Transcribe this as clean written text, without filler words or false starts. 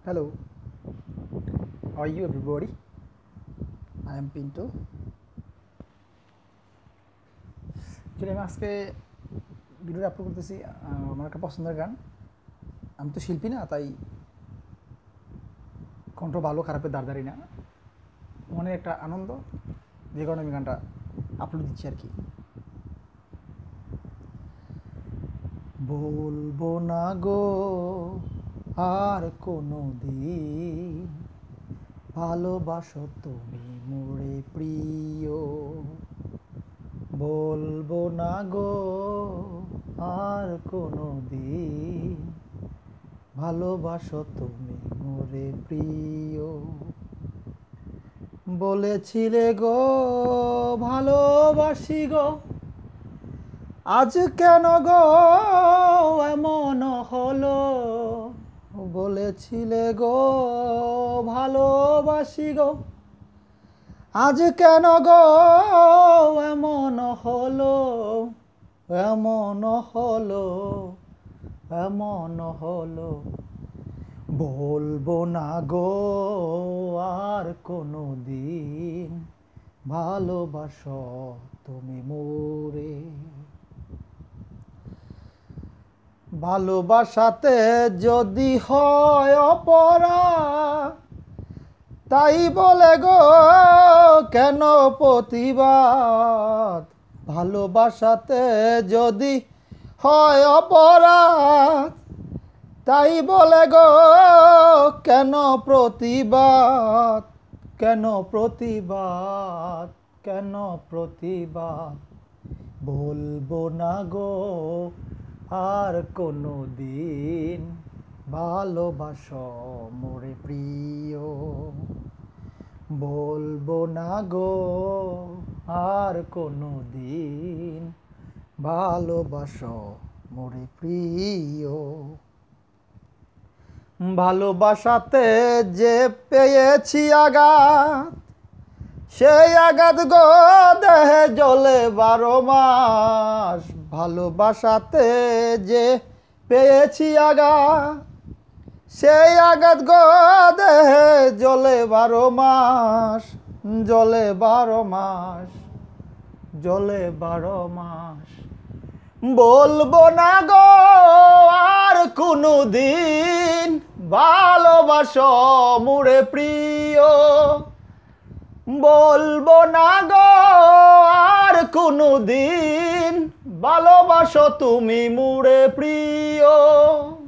Hello, how are you everybody? I am Pinto. আমি আজকে ভিডিওটা আপলোড করতেছি আমার একটা পছন্দের গান। আমি তো শিল্পী না, তাই কণ্ঠ ভালো খারাপের দাঁড়াদাঁড়ি না, মনে একটা আনন্দ, যে কারণে আমি গানটা আপলোড দিচ্ছি আর কি। বলবো না গো আর কোনো দিন, ভালোবাসো তুমি মোরে প্রিয়। বলবো না গো আর কোনো দিন, ভালোবাসো তুমি মোরে প্রিয়। বলেছিলে গো ভালোবাসি গো, আজ কেন গো এমন হলো। বলেছিলে গো ভালোবাসি গো, আজ কেন গো এমন হলো, এমন হলো, এমন হলো। বলবো না গো আর কোনো দিন, ভালোবাসো তুমি মোরে। ভালোবাসাতে যদি হয় অপরাধ, তাই বলে গো কেন প্রতিবাদ। ভালোবাসাতে যদি হয় অপরাধ, তাই বলে গো কেন প্রতিবাদ, কেন প্রতিবাদ, কেন প্রতিবাদ। বলবো না গো আর কোনো দিন, ভালোবাসো মোরে প্রিয়। বলবো না গো আর কোনো দিন, ভালোবাসো মোরে প্রিয়। ভালোবাসাতে যে পেয়েছি আঘাত, সেই আঘাত গো দেহে জ্বলে 12 মাস। ভালোবাসাতে যে পেয়েছি আঘাত, সেই আঘাত গো দেহে জ্বলে 12 মাস, জ্বলে 12 মাস, জ্বলে 12 মাস। বলবো না গো আর কোনো দিন, ভালোবাসো মোরে প্রিয়। বলবো না গো আর কোনো দিন, ভালোবাসো তুমি মোরে প্রিয়।